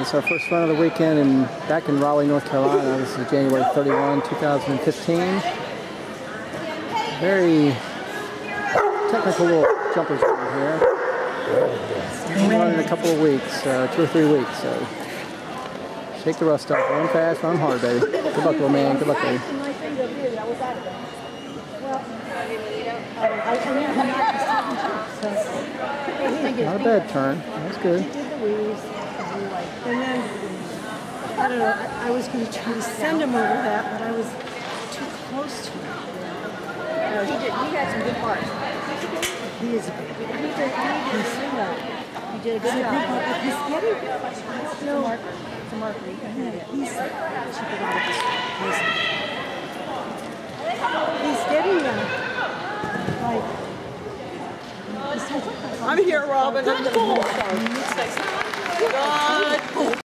It's our first run of the weekend and back in Raleigh, North Carolina. This is January 31, 2015. Very technical little jumpers over here. We'll run in a couple of weeks, 2 or 3 weeks. So shake the rust off. Run fast, run hard, baby. Good luck, little man. Good luck, baby. Not a bad turn. That's good. And then, I don't know, I was going to try to send him over that, but I was too close to him. No, he had some good parts. He is a baby. He did a good job. He's getting No, it's a marker. You can have it. He's getting like. I'm here, Robin. I'm going to